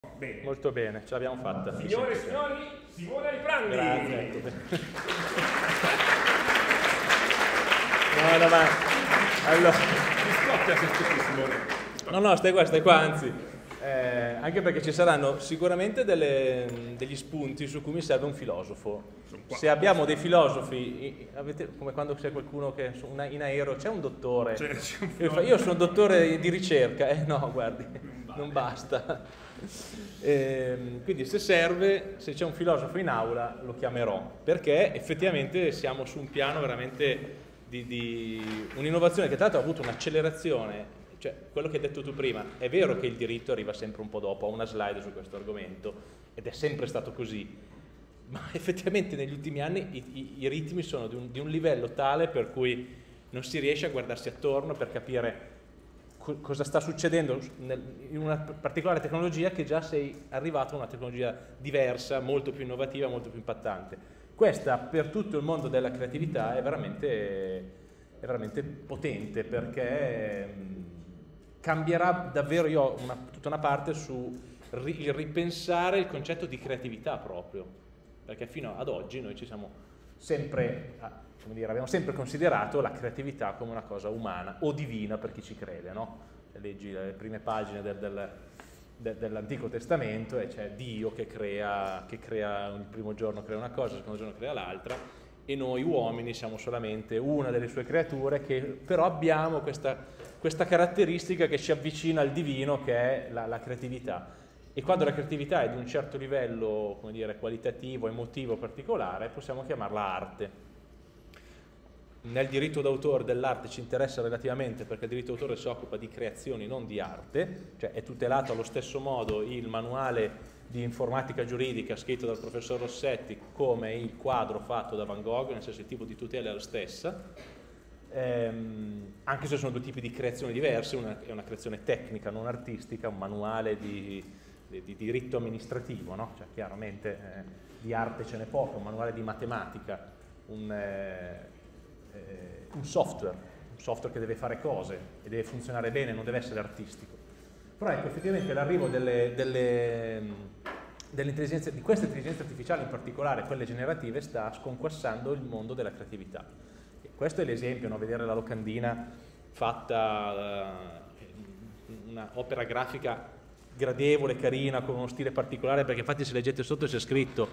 Bene. Molto bene, ce l'abbiamo fatta. Signore e signori, Simone Aliprandi. Grazie. No, ma allora. Mi scoppia se Simone. No, stai qua, anzi. Anche perché ci saranno sicuramente degli spunti su cui mi serve un filosofo. Se abbiamo dei filosofi, come quando c'è qualcuno che in aereo, c'è un dottore. Io sono dottore di ricerca, no, guardi, non basta. Quindi se serve, se c'è un filosofo in aula lo chiamerò, perché effettivamente siamo su un piano veramente di un'innovazione che tra l'altro ha avuto un'accelerazione. Cioè, quello che hai detto tu prima, è vero che il diritto arriva sempre un po' dopo, ho una slide su questo argomento ed è sempre stato così, ma effettivamente negli ultimi anni i ritmi sono di un livello tale per cui non si riesce a guardarsi attorno per capire cosa sta succedendo in una particolare tecnologia, che già sei arrivato a una tecnologia diversa, molto più innovativa, molto più impattante. Questa per tutto il mondo della creatività è veramente potente, perché cambierà davvero. Io ho tutta una parte su il ripensare il concetto di creatività proprio, perché fino ad oggi noi ci siamo sempre, abbiamo sempre considerato la creatività come una cosa umana o divina per chi ci crede, no? Leggi le prime pagine dell'Antico Testamento e c'è Dio che crea il primo giorno crea una cosa, il secondo giorno crea l'altra, e noi uomini siamo solamente una delle sue creature, che però abbiamo questa caratteristica che ci avvicina al divino, che è la creatività. E quando la creatività è di un certo livello, come dire, qualitativo, emotivo, particolare, possiamo chiamarla arte. Nel diritto d'autore dell'arte ci interessa relativamente, perché il diritto d'autore si occupa di creazioni, non di arte, cioè è tutelato allo stesso modo il manuale di informatica giuridica scritto dal professor Rossetti come il quadro fatto da Van Gogh, nel senso il tipo di tutela è la stessa, anche se sono due tipi di creazioni diverse. Una è una creazione tecnica, non artistica, un manuale di diritto amministrativo, no? Cioè, chiaramente di arte ce n'è poco, un manuale di matematica, un software che deve fare cose e deve funzionare bene, non deve essere artistico. Però ecco, effettivamente l'arrivo di queste intelligenze artificiali, in particolare quelle generative, sta sconquassando il mondo della creatività. E questo è l'esempio, no? Vedere la locandina fatta, un'opera grafica gradevole, carina, con uno stile particolare, perché infatti se leggete sotto c'è scritto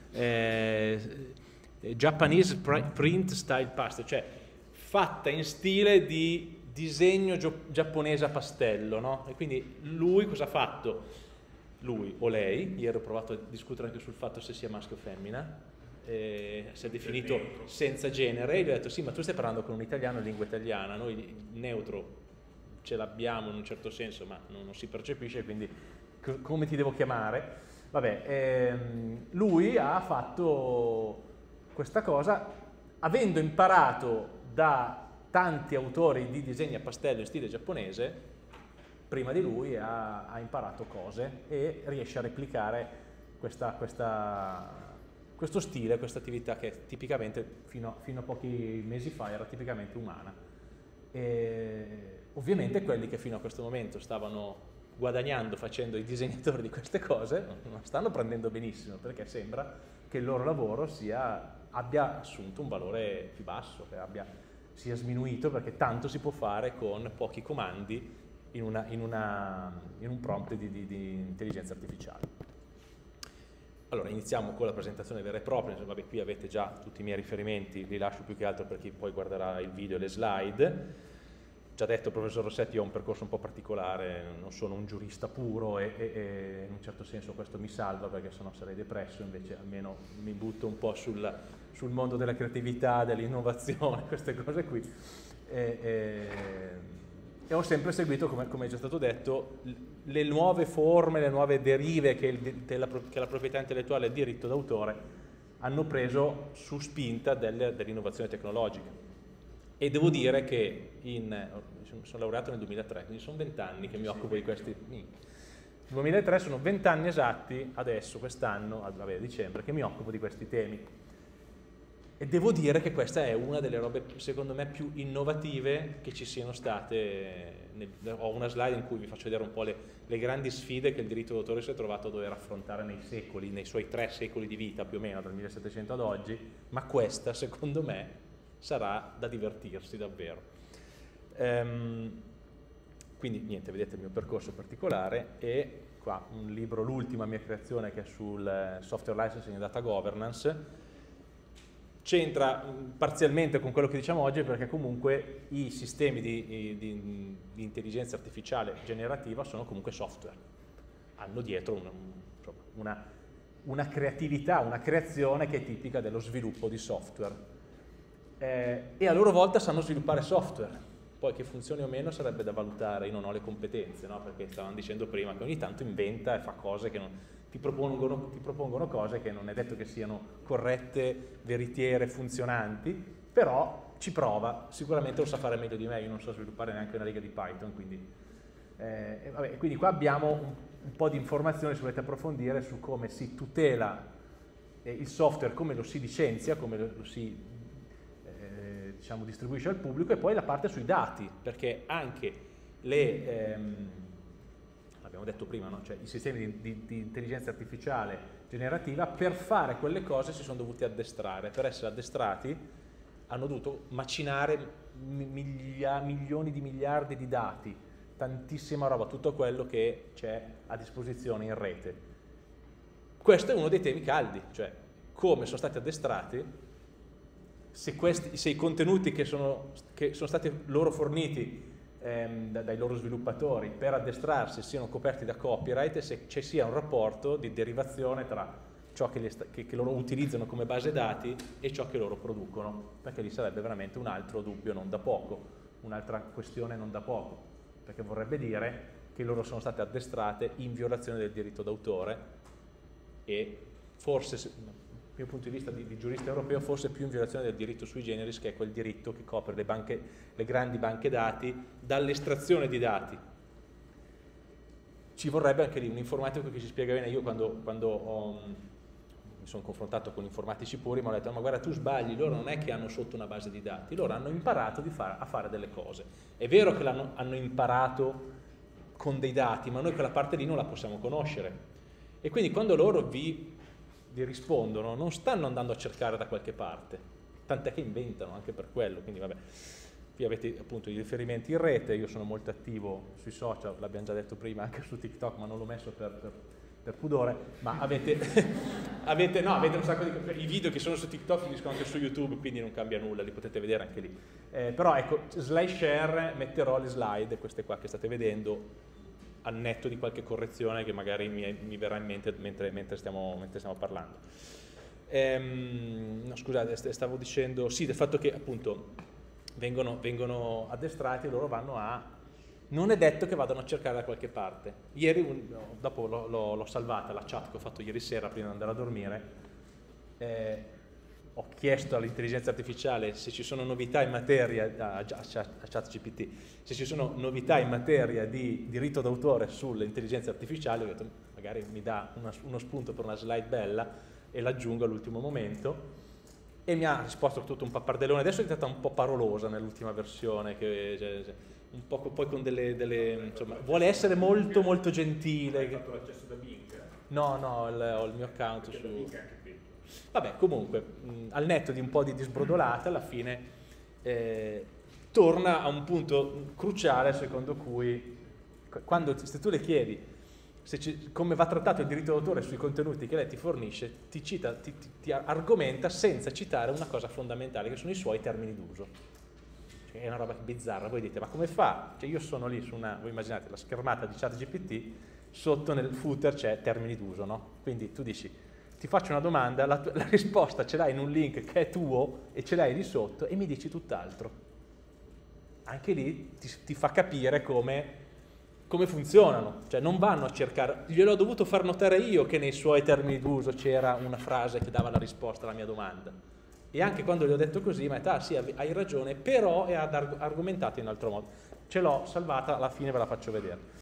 Japanese print style pastel, cioè fatta in stile di disegno giapponese a pastello, no? E quindi lui cosa ha fatto? Lui o lei, ieri ho provato a discutere anche sul fatto se sia maschio o femmina, si è definito senza genere, e gli ho detto sì, ma tu stai parlando con un italiano in lingua italiana, noi il neutro ce l'abbiamo in un certo senso, ma non si percepisce, quindi come ti devo chiamare? Vabbè, lui ha fatto questa cosa avendo imparato da tanti autori di disegni a pastello in stile giapponese. Prima di lui ha imparato cose e riesce a replicare questo stile, questa attività che tipicamente fino a pochi mesi fa era tipicamente umana. E ovviamente quelli che fino a questo momento stavano guadagnando facendo i disegnatori di queste cose non stanno prendendo benissimo, perché sembra che il loro lavoro abbia assunto un valore più basso, che sia sminuito, perché tanto si può fare con pochi comandi in un prompt di intelligenza artificiale. Allora, iniziamo con la presentazione vera e propria. Vabbè, qui avete già tutti i miei riferimenti, li lascio più che altro per chi poi guarderà il video e le slide. Già detto, professor Rossetti, ho un percorso un po' particolare, non sono un giurista puro e in un certo senso questo mi salva, perché sennò sarei depresso. Invece almeno mi butto un po' sul mondo della creatività, dell'innovazione, queste cose qui. E ho sempre seguito, come è già stato detto, le nuove forme, le nuove derive che la proprietà intellettuale e il diritto d'autore hanno preso su spinta dell'innovazione tecnologica. E devo dire che sono laureato nel 2003, quindi sono 20 anni che mi occupo di questi. Nel 2003 sono 20 anni esatti, adesso, quest'anno, a dicembre, che mi occupo di questi temi. E devo dire che questa è una delle robe, secondo me, più innovative che ci siano state. Ho una slide in cui vi faccio vedere un po' le grandi sfide che il diritto d'autore si è trovato a dover affrontare nei secoli, nei suoi 3 secoli di vita più o meno, dal 1700 ad oggi, ma questa, secondo me, sarà da divertirsi davvero. Quindi niente, vedete il mio percorso particolare e qua un libro, l'ultima mia creazione, che è sul software licensing e data governance. C'entra parzialmente con quello che diciamo oggi, perché comunque i sistemi di intelligenza artificiale generativa sono comunque software, hanno dietro una creatività, una creazione che è tipica dello sviluppo di software, e a loro volta sanno sviluppare software. Poi che funzioni o meno sarebbe da valutare, io non ho le competenze, no? Perché stavamo dicendo prima che ogni tanto inventa e fa cose che non, ti propongono cose che non è detto che siano corrette, veritiere, funzionanti, però ci prova, sicuramente lo sa fare meglio di me, io non so sviluppare neanche una riga di Python, quindi qua abbiamo un po' di informazioni, se volete approfondire, su come si tutela il software, come lo si licenzia, come lo si diciamo, distribuisce al pubblico, e poi la parte sui dati, perché anche l'abbiamo detto prima, no? Cioè, i sistemi di intelligenza artificiale generativa per fare quelle cose si sono dovuti addestrare, per essere addestrati hanno dovuto macinare milioni di miliardi di dati, tantissima roba, tutto quello che c'è a disposizione in rete. Questo è uno dei temi caldi, cioè come sono stati addestrati, se i contenuti che sono stati loro forniti dai loro sviluppatori per addestrarsi siano coperti da copyright, e se ci sia un rapporto di derivazione tra ciò che loro utilizzano come base dati e ciò che loro producono, perché lì sarebbe veramente un altro dubbio non da poco, un'altra questione non da poco, perché vorrebbe dire che loro sono state addestrate in violazione del diritto d'autore, e forse dal mio punto di vista di giurista europeo, forse più in violazione del diritto sui generis, che è quel diritto che copre le grandi banche dati dall'estrazione di dati. Ci vorrebbe anche lì un informatico che ci spiega bene. Io quando mi sono confrontato con informatici puri, mi hanno detto: ma guarda, tu sbagli, loro non è che hanno sotto una base di dati, loro hanno imparato a fare delle cose. È vero che hanno imparato con dei dati, ma noi quella parte lì non la possiamo conoscere. E quindi quando loro vi rispondono, non stanno andando a cercare da qualche parte, tant'è che inventano anche per quello. Quindi vabbè, qui avete appunto i riferimenti in rete, io sono molto attivo sui social, l'abbiamo già detto prima, anche su TikTok, ma non l'ho messo per pudore, ma avete un sacco di i video che sono su TikTok finiscono anche su YouTube, quindi non cambia nulla, li potete vedere anche lì. Però ecco, SlideShare metterò le slide, queste qua che state vedendo, al netto di qualche correzione che magari mi verrà in mente mentre stiamo parlando. No, scusate, stavo dicendo, sì, del fatto che appunto vengono addestrati e loro vanno non è detto che vadano a cercare da qualche parte. Ieri, dopo l'ho salvata la chat che ho fatto ieri sera prima di andare a dormire, ho chiesto all'intelligenza artificiale se ci sono novità in materia, a ChatGPT, se ci sono novità in materia di diritto d'autore sulle intelligenze artificiali. Ho detto magari mi dà uno spunto per una slide bella e l'aggiungo all'ultimo momento, e mi ha risposto tutto un pappardellone. Adesso è diventata un po' parolosa nell'ultima versione, un po' poi con insomma, vuole essere molto molto gentile. Hai fatto l'accesso da Bing? No, ho il mio account su su... Vabbè, comunque, al netto di un po' di sbrodolata, alla fine torna a un punto cruciale, secondo cui, se tu le chiedi come va trattato il diritto d'autore sui contenuti che lei ti fornisce, ti argomenta senza citare una cosa fondamentale, che sono i suoi termini d'uso. Cioè, è una roba bizzarra. Voi dite: ma come fa? Cioè, io sono lì voi immaginate la schermata di ChatGPT, sotto nel footer c'è termini d'uso, no? Quindi tu dici: ti faccio una domanda, la risposta ce l'hai in un link che è tuo e ce l'hai lì sotto, e mi dici tutt'altro. Anche lì ti fa capire come funzionano, cioè non vanno a cercare. Gliel'ho dovuto far notare io che nei suoi termini d'uso c'era una frase che dava la risposta alla mia domanda, e anche quando gli ho detto così mi ha detto: ah sì, hai ragione, però è argomentato in altro modo. Ce l'ho salvata, alla fine ve la faccio vedere.